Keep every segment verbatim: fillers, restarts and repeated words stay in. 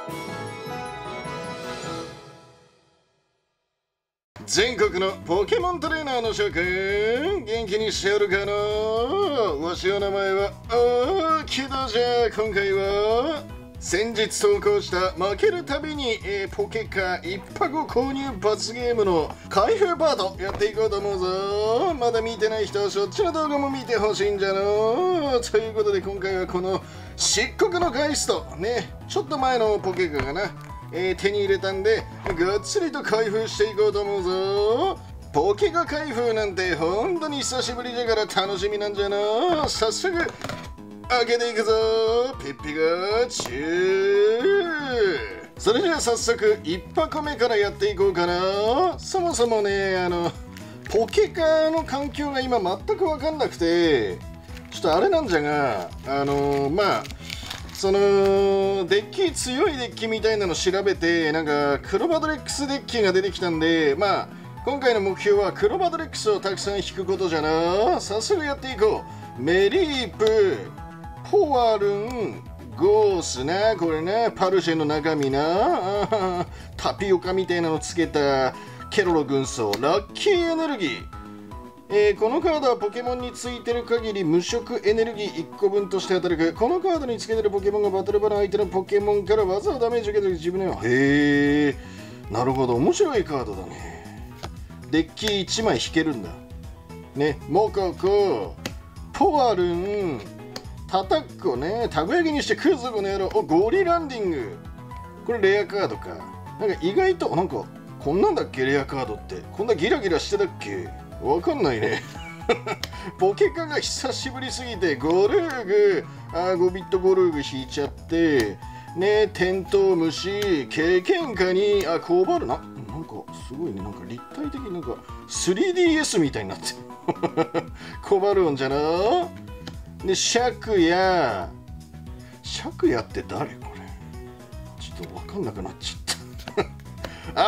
全国のポケモントレーナーの諸君、元気にしておるかの？わしの名前はあきだじゃ。今回は先日投稿した負けるたびに、えー、ポケカ一箱購入罰ゲームの開封パートやっていこうと思うぞ。まだ見てない人はそっちの動画も見てほしいんじゃの。ということで今回はこの漆黒のガイストね、ちょっと前のポケカかな、えー、手に入れたんでがっつりと開封していこうと思うぞ。ポケカ開封なんて本当に久しぶりじゃから楽しみなんじゃな。早速開けていくぞ。ピッピがチュー。それじゃあ早速いち箱目からやっていこうかな。そもそもね、あのポケカの環境が今全く分かんなくて、ちょっとあれなんじゃが、あのー、まあそのデッキ、強いデッキみたいなの調べて、なんかクロバドレックスデッキが出てきたんで、まあ今回の目標はクロバドレックスをたくさん引くことじゃな。早速やっていこう。メリープ、ポワルン、ゴースな、これね、パルシェの中身な、タピオカみたいなのつけたケロロ軍曹、ラッキーエネルギー。えー、このカードはポケモンについてる限り無色エネルギーいっこぶんとして働く。このカードにつけてるポケモンがバトル場の相手のポケモンから技をダメージを受けて自分の。へえ、なるほど、面白いカードだね。デッキいちまい引けるんだね。モココ、ポワルン、タタッコね、たこ焼きにして食うぞこの野郎。お、ゴリランディング、これレアカードか。なんか意外となんかこんなんだっけ、レアカードってこんなギラギラしてたっけ、わかんないね。ポケカが久しぶりすぎてゴルーグ、あごビットゴルーグ引いちゃってね。テントウムシ、経験下にあコバルな、なんかすごいね、なんか立体的になんか スリーディーエス みたいになってる。コバルオンじゃな。でシャクヤ、シャクヤって誰これ、ちょっとわかんなくなっちゃった。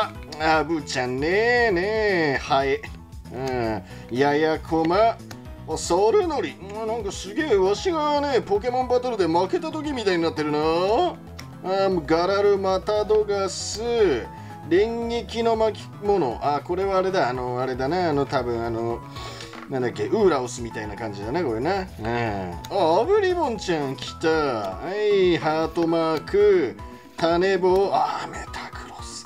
ああ、ブーちゃんねねえ、ハエ、うん、ややこま、ソルノリ、なんかすげえわしがねポケモンバトルで負けた時みたいになってるな。あガラルマタドガス、連撃の巻物、あこれはあれだ、あのあれだな、あの多分あのなんだっけ、ウーラオスみたいな感じだなこれな。うん、あアブリボンちゃん来た。はい、ハートマーク、種棒、あメタグロスか。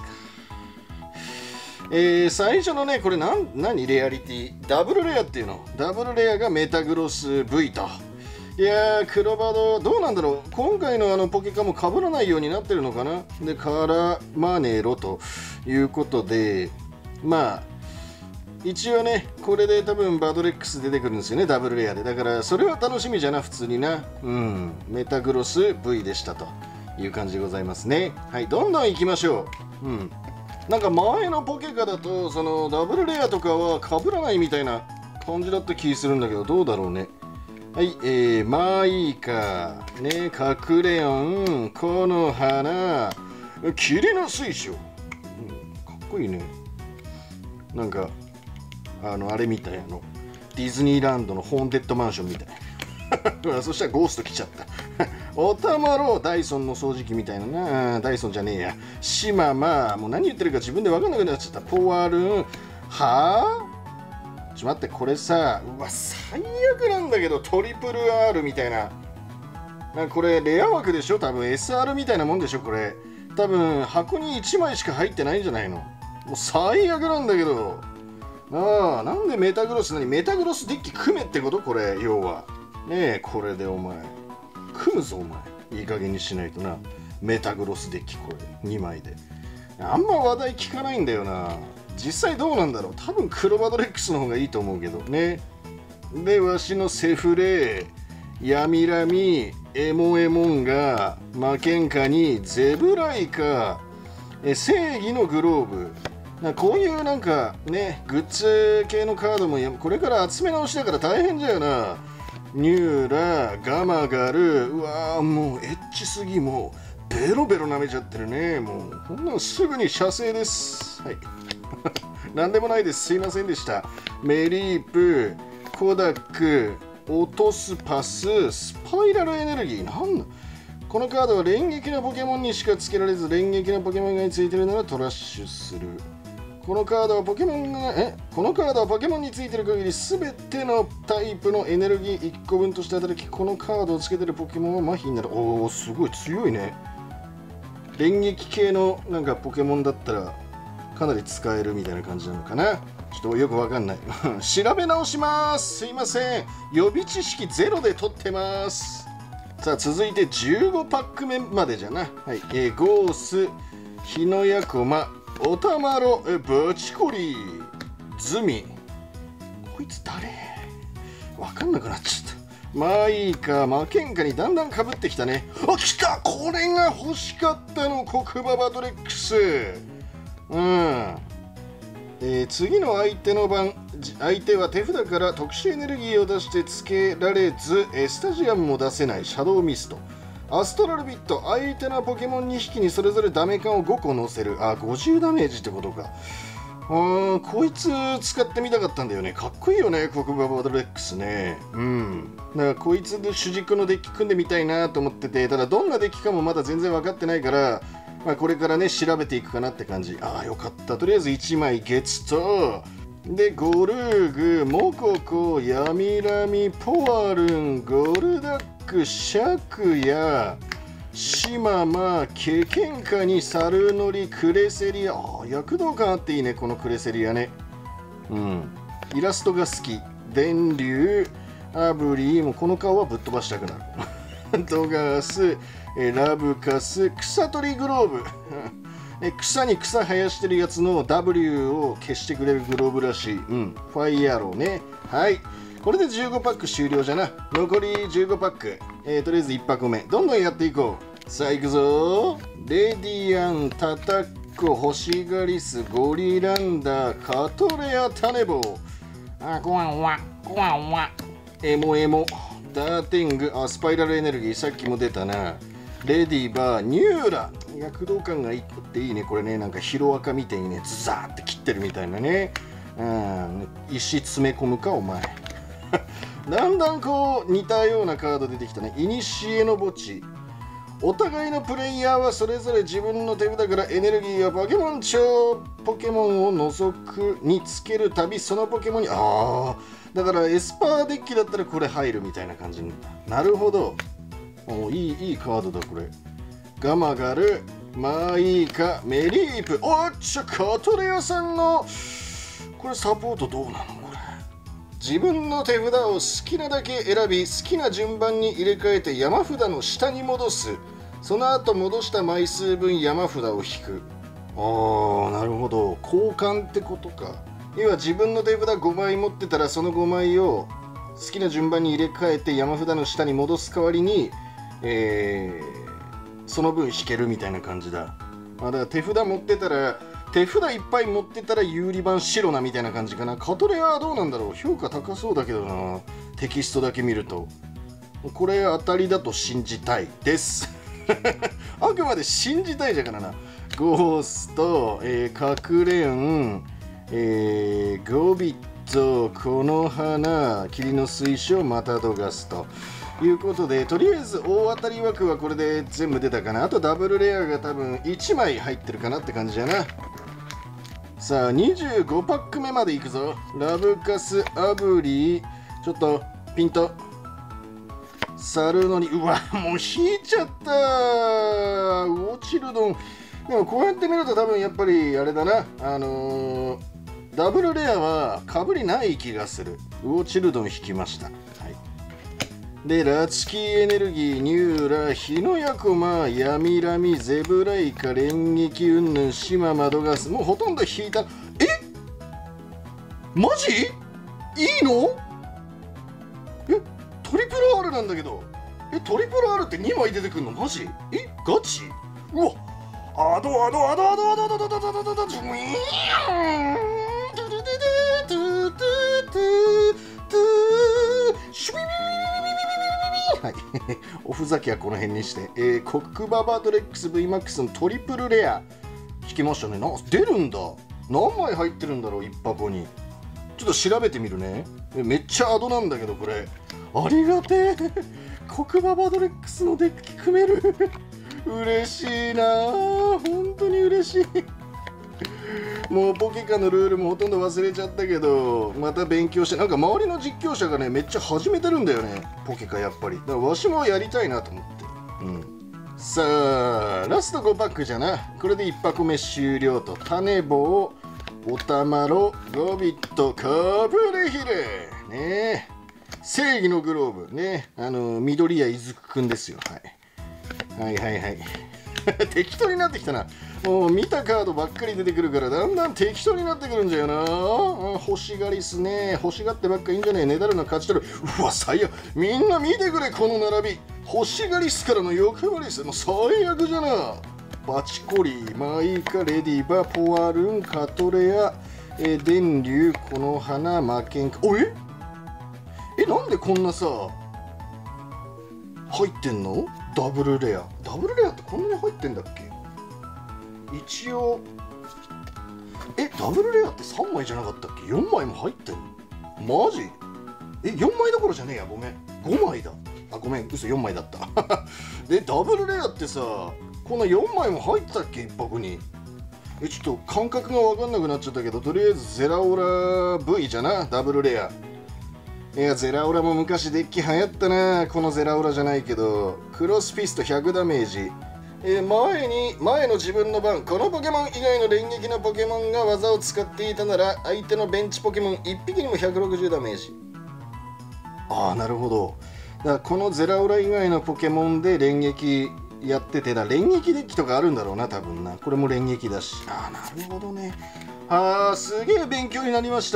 えー、最初のねこれなん何レアリティダブルレアっていうの、ダブルレアがメタグロス V と。いやークロバドどうなんだろう、今回のあのポケカも被らないようになってるのかな。でカラマネロということで、まあ一応ねこれで多分バドレックス出てくるんですよね、ダブルレアで。だからそれは楽しみじゃな、普通にな。うんメタグロス V でしたという感じでございますね。はい、どんどんいきましょう。うんなんか前のポケカだとそのダブルレアとかは被らないみたいな感じだった気するんだけど、どうだろうね。はい、えー、マイカね、カクレヨン、この花、霧の水晶、うん、かっこいいね。なんかあのあれみたい、あのディズニーランドのホーンテッドマンションみたい。そしたらゴースト来ちゃった。おたまろう、ダイソンの掃除機みたいなな。ダイソンじゃねえや。シママ、もう何言ってるか自分で分かんなくなっちゃった。ポワルン、はぁちょっと待って、これさ、うわ、最悪なんだけど、トリプル R みたいな。なんかこれ、レア枠でしょ多分 エスアール みたいなもんでしょこれ。多分、箱にいちまいしか入ってないんじゃないの。もう最悪なんだけど。ああ、なんでメタグロス、何メタグロスデッキ組めってことこれ、要は。ねえ、これでお前。組むぞ、お前。いい加減にしないとな。メタグロスデッキ、これ。にまいで。あんま話題聞かないんだよな。実際どうなんだろう。多分クロバドレックスの方がいいと思うけどね。で、わしのセフレ、ヤミラミ、エモエモンが、マケンカに、ゼブライカ、え正義のグローブ。なこういうなんかね、グッズ系のカードもこれから集め直しだから大変じゃよな。ニューラ、ガマガル、うわーもうエッチすぎ、もうベロベロ舐めちゃってるね。もうこんなのすぐに射精です。はい。なんでもないです。すいませんでした。メリープ、コダック、落とすパス、スパイラルエネルギー。なんだこのカードは連撃のポケモンにしか付けられず、連撃のポケモンがついてるならトラッシュする。このカードはポケモンがえこのカードはポケモンについてる限り全てのタイプのエネルギーいっこぶんとして働き、このカードを付けてるポケモンは麻痺になる。おお、すごい強いね。連撃系のなんかポケモンだったらかなり使えるみたいな感じなのかな。ちょっとよくわかんない調べ直します。すいません、予備知識ゼロで取ってます。さあ続いてじゅうごパック目までじゃな。はい、えー、ゴース、日のやこま、おたまろ、えバチコリ、ズミ。こいつ誰わかんなくなっちゃった。まあいいか、負けんかにだんだんかぶってきたね。あ、来た、これが欲しかったの、黒馬バトレックス。うん、えー、次の相手の番、相手は手札から特殊エネルギーを出して付けられず、えー、スタジアムも出せないシャドウミスト、アストラルビット、相手のポケモンにひきにそれぞれダメカンをごこ乗せる。あ、ごじゅうダメージってことか。うーん、こいつ使ってみたかったんだよね。かっこいいよね、黒馬バトレックスね。うん。だからこいつで主軸のデッキ組んでみたいなと思ってて、ただどんなデッキかもまだ全然分かってないから、まあ、これからね調べていくかなって感じ。ああ、よかった。とりあえずいちまいゲッツと、でゴルーグ、モココ、ヤミラミ、ポワルン、ゴルダック、シャクヤ、シママ、ケケンカにサルノリ、クレセリア。ああ、躍動感あっていいね、このクレセリアね。うん、イラストが好き。電流、アブリー、もうこの顔はぶっ飛ばしたくなるドガース、ラブカス、草取りグローブ草に草生やしてるやつの ダブリュー を消してくれるグローブらしい。うん、ファイヤローね。はい、これでじゅうごパック終了じゃな。残りじゅうごパック、えー、とりあえずいちパック目どんどんやっていこう。さあ行くぞ。レディアン、タタッコ、ホシガリス、ゴリランダー、カトレア、タネボウ、あ、ゴワンワゴワンワ、エモエモ、ダーティング、あ、スパイラルエネルギーさっきも出たな。レディバー、ニューラ、躍動感がいいっていいね。これね、なんかヒロアカみたいにね、ズザーって切ってるみたいなね。うん、石詰め込むか、お前。だんだんこう似たようなカード出てきたね。イニシエの墓地。お互いのプレイヤーはそれぞれ自分の手札からエネルギーやポケモン超ポケモンを除くにつけるたび、そのポケモンに、ああ、だからエスパーデッキだったらこれ入るみたいな感じになった。なるほど。おいい、いいカードだこれ。ガマガル、マーイーカ、メリープ。おっちょ、カトレアさんのこれサポートどうなのこれ。自分の手札を好きなだけ選び、好きな順番に入れ替えて山札の下に戻す。その後戻した枚数分山札を引く。ああ、なるほど。交換ってことか。要は自分の手札ごまい持ってたら、そのごまいを好きな順番に入れ替えて山札の下に戻す代わりに、えー、その分引けるみたいな感じだ。あ、だから手札持ってたら、手札いっぱい持ってたら有利版白なみたいな感じかな。カトレアはどうなんだろう。評価高そうだけどな、テキストだけ見ると。これ当たりだと信じたいですあくまで信じたいじゃからな。ゴースト、えー、カクレン、えー、ゴビット、この花、霧の水晶、マタドガスということで、とりあえず大当たり枠はこれで全部出たかな。あとダブルレアが多分いちまい入ってるかなって感じやな。さあにじゅうごパック目までいくぞ。ラブカス、アブリー、ちょっとピント、サルノに、うわ、もう引いちゃった。ウオチルドン。でもこうやって見ると多分やっぱりあれだな、あのー、ダブルレアはかぶりない気がする。ウオチルドン引きました。はい、で、ラチキーエネルギー、ニューラ、ヒノヤコマ、ヤミラミ、ゼブライカ、連撃云々、シマ、マドガス。もうほとんど引いた。え、マジいいの？え、トリプル R なんだけど。え、トリプル R ってにまい出てくるの？マジ？え、ガチ？うわ、アドアドアドアドアドアドアドアドアドアドアドアドはい、おふざけはこの辺にして、えー、コックババートレックス ブイマックス のトリプルレア引きましたね。な、出るんだ。何枚入ってるんだろう、いち箱に。ちょっと調べてみるね。めっちゃアドなんだけど、これありがてえ黒馬バドレックスのデッキ組める嬉しいなー、本当に嬉しいもうポケカのルールもほとんど忘れちゃったけど、また勉強して、なんか周りの実況者がねめっちゃ始めてるんだよね、ポケカやっぱり。だからわしもやりたいなと思って。うん、さあラストごパックじゃな。これでいち箱目終了と。種棒、おたまろ、ゴビット、カブレヒレねえ、正義のグローブね、あの緑谷いずくくんですよ、はい、はいはいはい適当になってきたな。もう見たカードばっかり出てくるからだんだん適当になってくるんじゃよな。欲しがりっすね。欲しがってばっかいいんじゃねえ。ねだるの勝ち取る。うわ最悪。みんな見てくれこの並び。欲しがりっすからの欲張りっす。もう最悪じゃな。バチコリー、マイカ、レディバ、ポワルン、カトレア、えー、電流、この花、マケンカ。おええ、なんでこんなさ入ってんの？ダブルレア。ダブルレアってこんなに入ってんだっけ？一応えダブルレアってさんまいじゃなかったっけ？よんまいも入ってんの？マジ？えよんまいどころじゃねえや、ごめんごまいだ。あごめん嘘よんまいだったでダブルレアってさこんなよんまいも入ってたっけ？いち箱に。えちょっと感覚が分かんなくなっちゃったけど、とりあえずゼラオラ V じゃな、ダブルレア。いやゼラオラも昔デッキ流行ったな。このゼラオラじゃないけど、クロスフィストひゃくダメージ。えー、前に前の自分の番、このポケモン以外の連撃のポケモンが技を使っていたなら相手のベンチポケモンいっぴきにもひゃくろくじゅうダメージ。ああなるほど。だからこのゼラオラ以外のポケモンで連撃やっててな、連撃デッキとかあるんだろうな多分な。これも連撃だし。ああなるほどね。ああすげえ勉強になりました。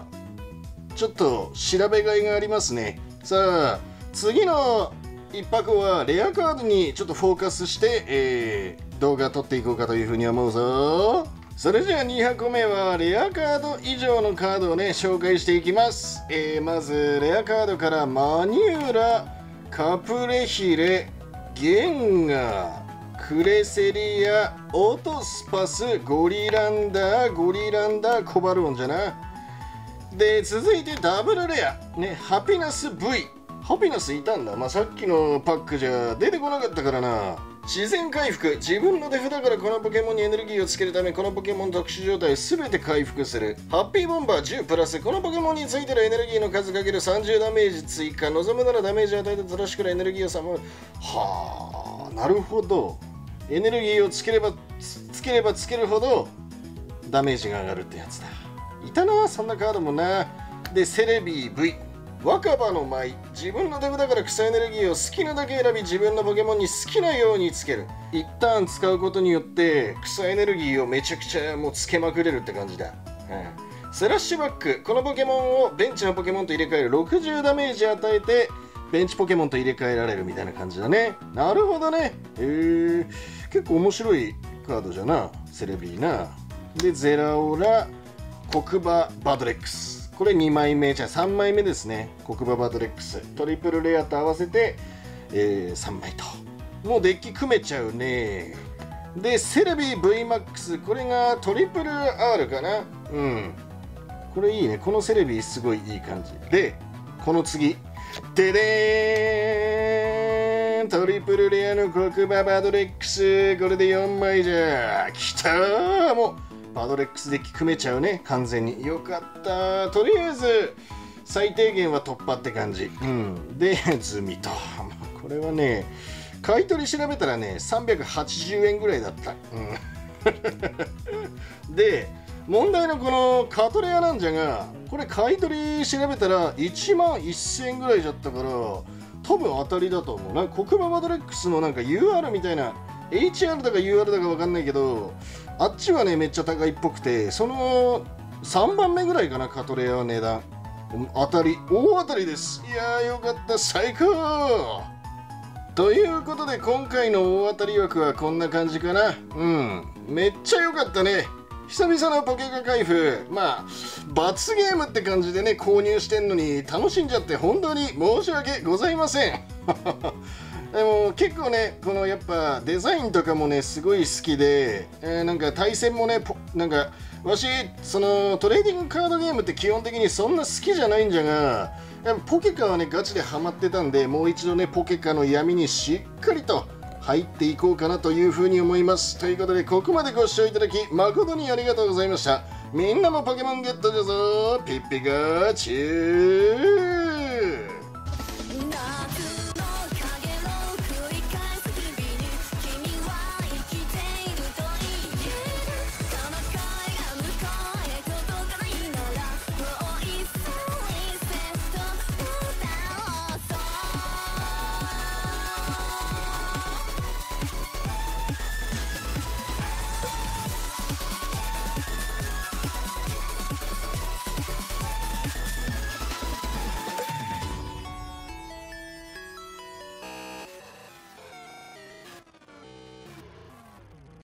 ちょっと調べがいがありますね。さあ次のいっ箱はレアカードにちょっとフォーカスして、えー、動画撮っていこうかというふうに思うぞ。それじゃあに箱目はレアカード以上のカードをね紹介していきます。えー、まずレアカードからマニューラ、カプレヒレ、ゲンガー、クレセリア、オトスパス、ゴリランダー、ゴリランダー、コバルオンじゃな。で続いてダブルレアね、ハピナス V。 ハピナスいたんだ。まあさっきのパックじゃ出てこなかったからな。自然回復、自分の手札からこのポケモンにエネルギーをつけるためこのポケモン特殊状態すべて回復する。ハッピーボンバーじゅうプラス、このポケモンについてるエネルギーの数かけるさんじゅうダメージ追加。望むならダメージを与えてずらしからエネルギーをさまる。はあなるほど。エネルギーをつければ つ, つければつけるほどダメージが上がるってやつだ。いたなそんなカードもな。でセレビー V、 若葉の舞、自分の手札から草エネルギーを好きなだけ選び自分のポケモンに好きなようにつける。一旦使うことによって草エネルギーをめちゃくちゃもうつけまくれるって感じだ。うん、スラッシュバック、このポケモンをベンチのポケモンと入れ替える。ろくじゅうダメージ与えてベンチポケモンと入れ替えられるみたいな感じだね。なるほどね。へえ結構面白いカードじゃなセレビーな。でゼラオラ、黒馬バドレックス、これにまいめじゃさんまいめですね。黒馬バドレックストリプルレアと合わせて、えー、さんまいともうデッキ組めちゃうね。でセレビー ブイマックス、 これがトリプル アール かな。うんこれいいね。このセレビーすごいいい感じで、この次ででーん、トリプルレアの黒馬バドレックス、これでよんまいじゃ。きたー、もうバドレックスデッキ組めちゃうね完全に。よかった。とりあえず最低限は突破って感じ。うんでズミとこれはね買い取り調べたらねさんびゃくはちじゅうえんぐらいだった。うんで問題のこのカトレアなんじゃが、これ買い取り調べたらいちまんせんえんぐらいじゃったから多分当たりだと思うな。黒馬バドレックスのなんか ユーアール みたいな エイチアール だか ユーアール だか分かんないけど、あっちはねめっちゃ高いっぽくて、そのさんばんめぐらいかなカトレアは値段。当たり、大当たりです。いやーよかった、最高ということで今回の大当たり枠はこんな感じかな。うんめっちゃ良かったね。久々のポケカ開封、まあ罰ゲームって感じでね購入してんのに楽しんじゃって本当に申し訳ございませんでも結構ねこのやっぱデザインとかもねすごい好きで、えー、なんか対戦もねなんかわしそのトレーディングカードゲームって基本的にそんな好きじゃないんじゃが、 やっぱポケカはねガチでハマってたんで、もう一度ねポケカの闇にしっかりと入っていこうかなというふうに思います。ということでここまでご視聴いただき誠にありがとうございました。みんなもポケモンゲットじゃぞ。ピッピガチュー